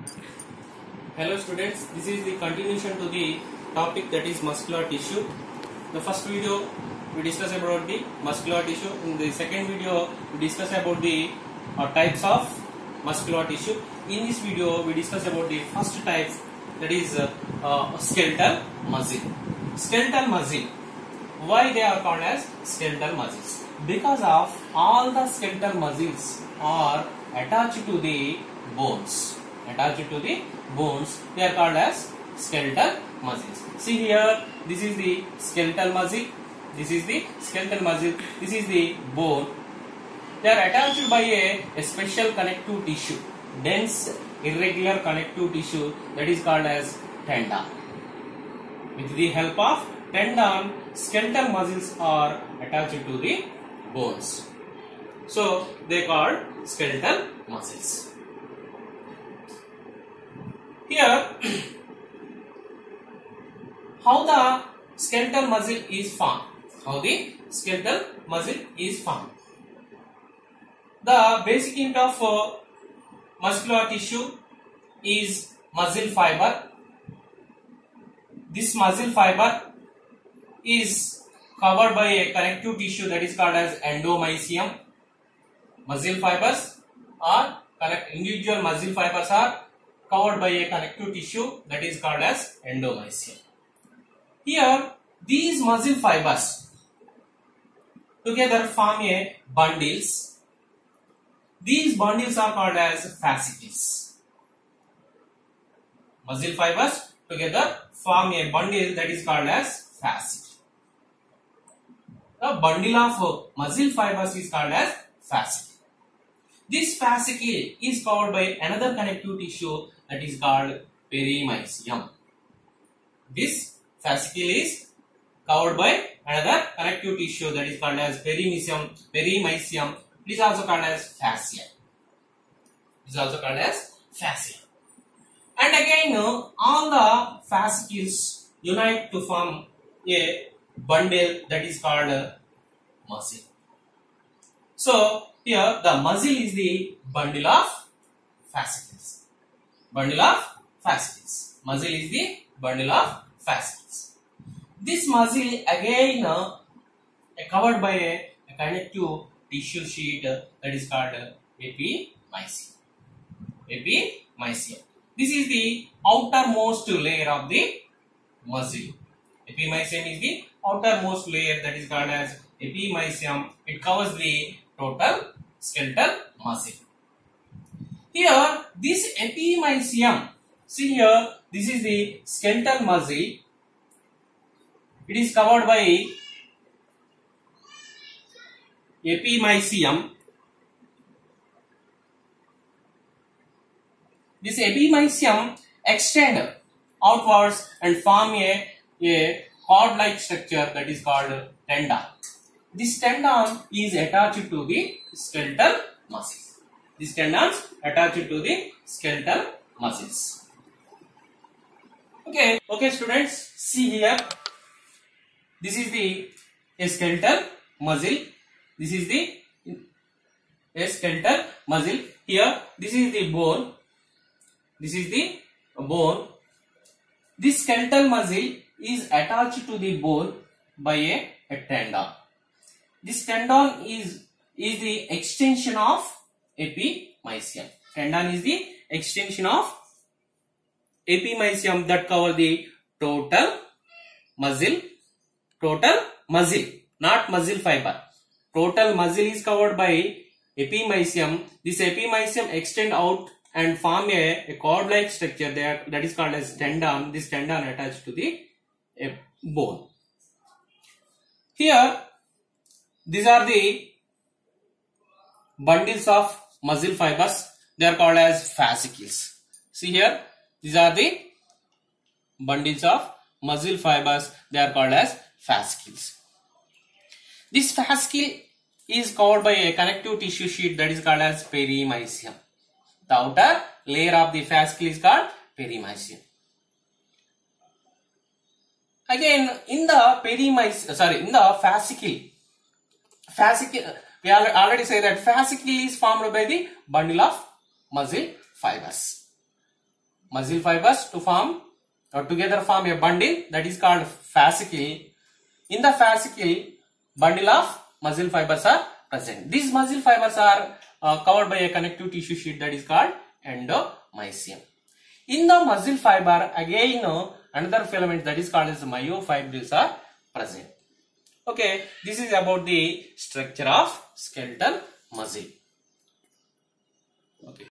Hello students, this is the continuation to the topic that is muscular tissue. The first video we discussed about the muscular tissue. In the second video we discussed about the types of muscular tissue. In this video we discussed about the first type, that is skeletal muscle. Skeletal muscle. Why they are called as skeletal muscles? Because of all the skeletal muscles are attached to the bones. Attached to the bones, they are called as skeletal muscles. See here, this is the skeletal muscle. This is the skeletal muscle. This is the bone. They are attached by a special connective tissue, dense irregular connective tissue, that is called as tendon. With the help of tendon, skeletal muscles are attached to the bones. So they are called skeletal muscles. Here, how the skeletal muscle is formed? How the skeletal muscle is formed? The basic unit of muscular tissue is muscle fiber. This muscle fiber is covered by a connective tissue that is called as endomysium. Muscle fibers are individual muscle fibers are covered by a connective tissue that is called as endomysium. Here, these muscle fibers together form a bundles. These bundles are called as fascicles. Muscle fibers together form a bundle that is called as fascicle. The bundle of muscle fibers is called as fascicle. This fascicle is covered by another connective tissue that is called perimysium. This fascicle is covered by another connective tissue that is called as perimysium. Perimysium. It is also called as fascia. It is also called as fascia. And again, all the fascicles unite to form a bundle that is called muscle. So here the muscle is the bundle of fascicles. Bundle of fascicles. Muscle is the bundle of fascicles. This muscle again covered by a connective tissue sheet that is called epimysium. Epimysium. This is the outermost layer of the muscle. Epimysium is the outermost layer that is called as epimysium. It covers the total skeletal muscle. Here, this epimysium, see here, this is the skeletal muscle. It is covered by epimysium. This epimysium extend outwards and form a cord-like structure that is called tendon. This tendon is attached to the skeletal muscles. These tendons attached to the skeletal muscles. Okay, students, see here. This is the skeletal muscle. This is the skeletal muscle. Here, this is the bone. This is the bone. This skeletal muscle is attached to the bone by a tendon. This tendon is the extension of epimysium. Tendon is the extension of epimysium that cover the total muscle. Total muscle, not muscle fiber. Total muscle is covered by epimysium. This epimysium extend out and form a cord-like structure that is called as tendon. This tendon attached to the bone. Here, these are the bundles of muscle fibers. They are called as fascicles. See here, these are the bundles of muscle fibers. They are called as fascicles. This fascicle is covered by a connective tissue sheet that is called as perimysium. The outer layer of the fascicle is called perimysium. Again, in the fascicle, we already say that fascicle is formed by the bundle of muscle fibers. muscle fibers to form or together form a bundle that is called fascicle. In the fascicle, bundle of muscle fibers are present. These muscle fibers are covered by a connective tissue sheet that is called endomysium. In the muscle fiber, again another filament that is called as myofibrils are present. Okay, this is about the structure of skeletal muscle. Okay.